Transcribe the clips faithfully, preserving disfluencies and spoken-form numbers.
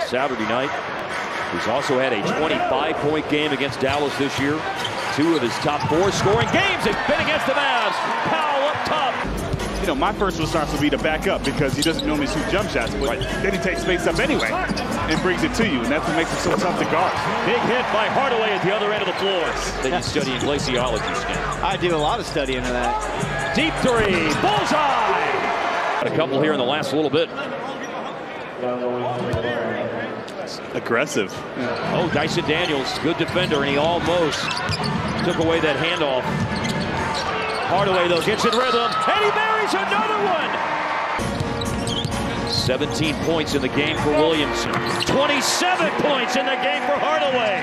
Saturday night. He's also had a twenty-five point game against Dallas this year. Two of his top four scoring games have been against the Mavs. Powell up top. You know, my first response would be to back up because he doesn't normally shoot jump shots, but right. then he takes space up anyway and brings it to you, and that's what makes it so tough to guard. Big hit by Hardaway at the other end of the floor. Then you studying glaciology, Skin. I do a lot of studying of that. Deep three, bullseye! Got a couple here in the last little bit. Aggressive. Oh, Dyson Daniels, good defender, and he almost took away that handoff. Hardaway, though, gets in rhythm, and he buries another one! seventeen points in the game for Williamson. twenty-seven points in the game for Hardaway.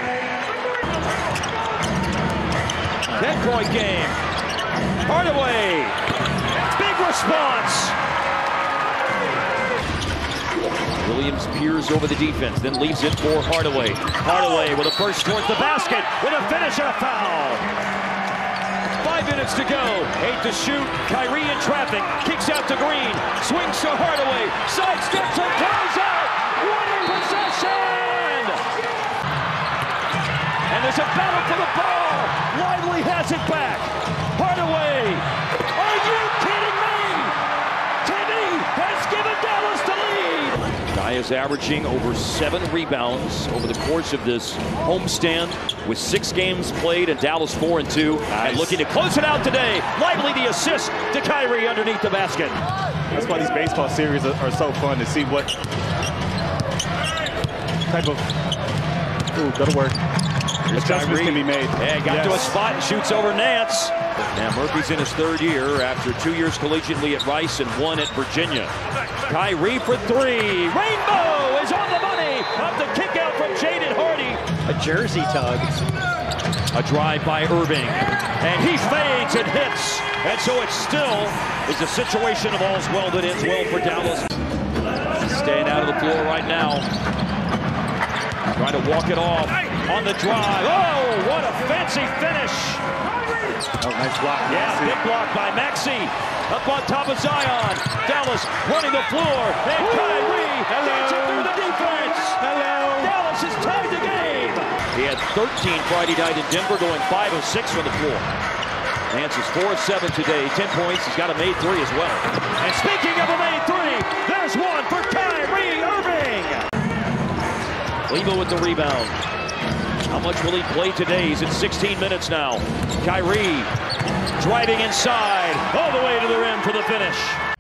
ten point game. Hardaway, big response. Williams peers over the defense, then leaves it for Hardaway. Hardaway with a first towards the basket, with a finish and a foul. Five minutes to go. Eight to shoot. Kyrie in traffic. Kicks out to Green. Swings to Hardaway. Sidesteps and throws out. Winning possession. And there's a battle for the ball. Lively has it back. Hardaway. Are you kidding me? Timmy has given Dallas the lead. Guy is averaging over seven rebounds over the course of this homestand with six games played and Dallas four and two. Nice. And looking to close it out today. Lively the assist to Kyrie underneath the basket. That's why these baseball series are, are so fun to see what type of ooh, go to work. Adjustments can be made. Yeah, got yes. to a spot and shoots over Nance. Now Murphy's in his third year after two years collegiately at Rice and one at Virginia. Kyrie for three. Rainbow is on the money. Off the kick out from Jaden Hardy. A jersey tug. A drive by Irving. And he fades and hits. And so it still is a situation of all's well that ends well for Dallas. Staying out of the floor right now. Trying to walk it off on the drive. Oh, what a fancy finish. Oh, nice block. Yeah, Maxey. big block by Maxey. Up on top of Zion. Dallas running the floor. And Kyrie dancing through the defense. Hello. Dallas has tied the game. He had thirteen Friday night in Denver, going five of six from the floor. Nance is four of seven today. ten points. He's got a made three as well. And speaking of a made three, there's one for Kyrie Irving. Lebo with the rebound. How much will he play today? He's at sixteen minutes now. Kyrie driving inside, all the way to the rim for the finish.